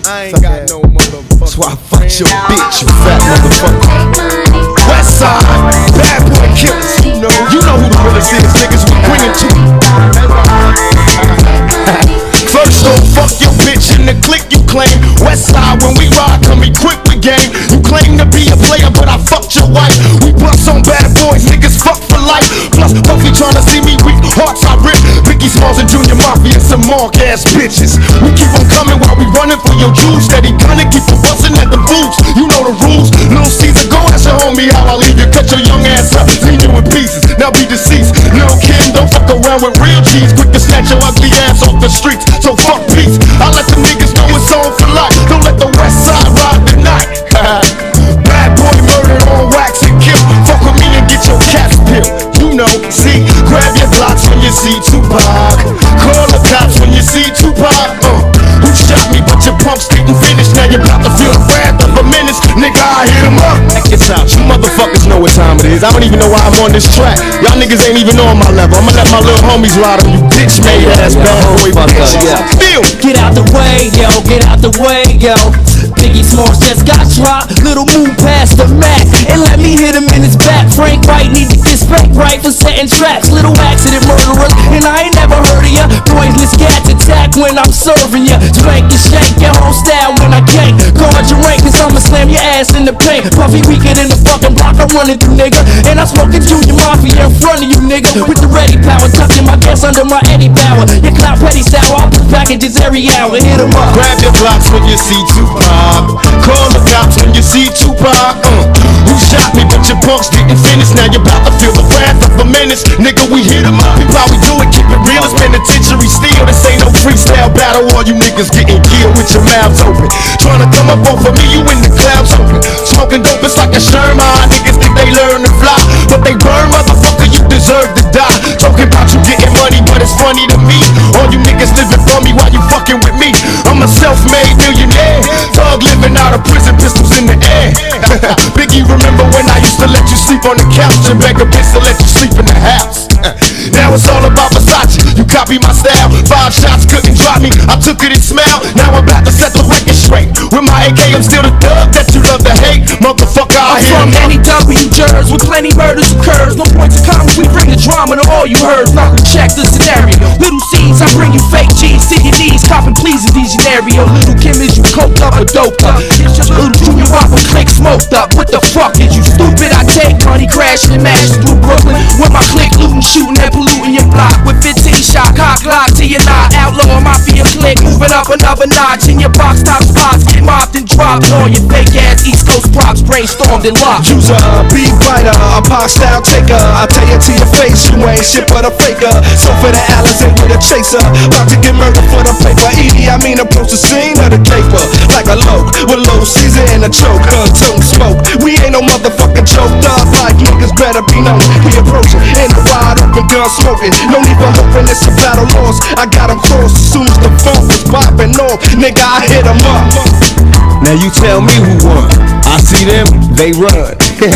I ain't got no motherfucker. That's why I fuck your bitch, you fat motherfucker. Westside, bad boy killers. You know who the realest is, niggas. We bringin' to you. First off, fuck your bitch in the clique you claim. Westside, when we ride, come equipped with game. You claim to be a player, but I fucked your wife. We bust on bad boys, niggas fuck for life. Plus, Puffy tryna see me weak, hearts I rip. Biggie Smalls and Junior Mafia, some mark ass bitches. We keep on coming while we running for your juice. Steady gunning, keep on busting at the boots. You know the rules. Little Caesar, go ask your homie how I leave you. Cut your young ass up, leave you in pieces. Now be deceased. Lil' Kim, don't fuck around with real G's. Quick to snatch your ugly ass off the streets. So fuck peace. I let the niggas know it's on for life. Don't let the West Side ride the night. Bad boy murdered on wax and kill. Fuck with me and get your caps peeled. You know, see, grab your blocks when you see Tupac. Call the cops when you see Tupac. Who shot me but your pumps didn't finish. Now you're about to feel the wrath of a menace. Nigga, I hit him up. It's out, you motherfuckers know what time it is. I don't even know why I'm on this track. Y'all niggas ain't even on my level. I'ma let my little homies ride on you bitch made ass bad boy bitch. Feel. Get out the way, yo, get out the way, yo. Biggie Smalls just got dropped. Little move past the Mac and let me hit him in his back. Frank White need to get respect right for setting traps. Little accident murderers, and I ain't never heard of ya. Poisonous cats attack when I'm serving ya. Spank and shake your whole style when I gank. Guard your rank, cause I'ma slam your ass in the paint. Puffy weaker than the fucking block I'm running through, nigga. And I'm smoking Junior Mafia in front of you, nigga. With the ready power, tucking my gas under my Eddie Bauer. Your clout petty sour, I put packages every hour. Hit 'em up. Grab your blocks when you see Tupac. Call the cops when you see Tupac. Who shot me but your punks didn't finish. Now you're about to feel the wrath of a menace. Nigga, we hit 'em up. People how we do it, keep it real. It's penitentiary steel. This ain't no freestyle battle. All you niggas getting killed with your mouths open. Trying to come up off of me, you in the clouds open. Smoking dope, it's like a Sherman. Niggas think they learn to fly, but they burn, motherfucker, you deserve to die. Talking about you getting money, but it's funny to me. All you niggas living for me while you fucking with me. I'm a self-made millionaire. Thug living out of prison, pistols in the air. Biggie, remember when I used to let you sleep on the couch and beg a bitch to let you sleep in the house? Now it's all about Versace. You copy my style. 5 shots couldn't drop me. I took it and smiled. Now I'm about to set the record straight. With my AK, I'm still the thug that you love to hate. Motherfucker, I'm from NEW Jers with plenty murders occurs. No points of comments, we bring the drama to all you heard. Now check the scenario. Little C's, I bring you fake G's. See your knees, copping please in these scenario. Little Kim, is you coked up or doped up? It's just little Junior Whopper click smoked up. What the fuck is you stupid? I take money crashing and mashing through Brooklyn. With my click looting, shooting and polluting your block. With 15 shot, cock lock to your knot. Outlaw mafia click, moving up another notch. In your box top spots, get mopped and dropped. All your fake ass East Coast props brainstormed and locked. You's a beat writer, a pop style taker. I tell you to your face, you ain't shit but a faker. So for the Allison with a chaser, about to get murdered for the paper. Edie, I mean approach the scene of the caper like a loke with low season and a choke. Tongue smoke, we ain't no motherfucking choked up. Like niggas better be known. We approaching in the wide open gun smoking. No need for hoping it's a battle lost. I got 'em crossed as soon as the phone was popping off. Nigga, I hit 'em up. Now you tell me who won. I see them, they run.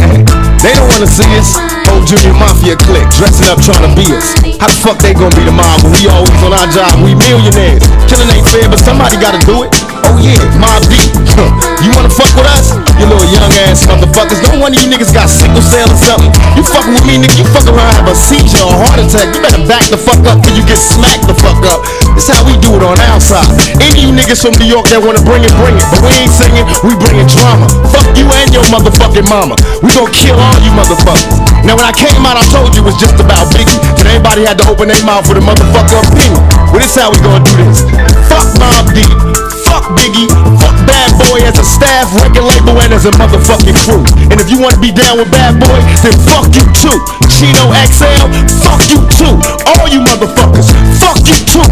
They don't wanna see us. Old Junior Mafia clique, dressing up trying to be us. How the fuck they gonna be the mob when we always on our job? We millionaires. Killing ain't fair, but somebody gotta do it. Oh yeah, Mob Deep. You wanna fuck with us? You little young ass motherfuckers. Don't one of you niggas got sickle cell or something. You fucking with me, nigga, you fuck around, have a seizure or heart attack. You better back the fuck up before you get smacked the fuck up. This how we do it on our side. Any of you niggas from New York that wanna bring it, bring it. But we ain't singing, we bringing drama. Fuck you and your motherfucking mama. We gon' kill all you motherfuckers. Now when I came out, I told you it was just about Biggie. Then everybody had to open their mouth with a motherfucker opinion. Well, this how we gonna do this. Fuck Mobb Deep. Fuck Biggie, fuck Bad Boy as a staff, record label, and as a motherfucking crew. And if you wanna be down with Bad Boy, then fuck you too. Chino XL, fuck you too. All you motherfuckers, fuck you too.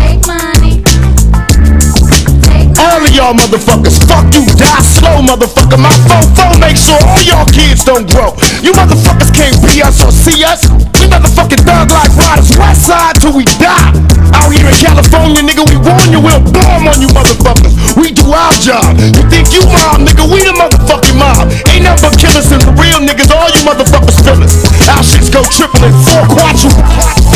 All of y'all motherfuckers, fuck you, die slow, motherfucker. My phone make sure all y'all kids don't grow. You motherfuckers can't be us or see us. We motherfucking thug life riders, west side till we die. Out here in California, nigga, we warn you, we'll bomb on you motherfuckers. We do our job. You think you mob, nigga, we the motherfucking mob. Ain't nothing but killers and the real niggas, all you motherfuckers feel us. Our shits go triple and 4 quadruple.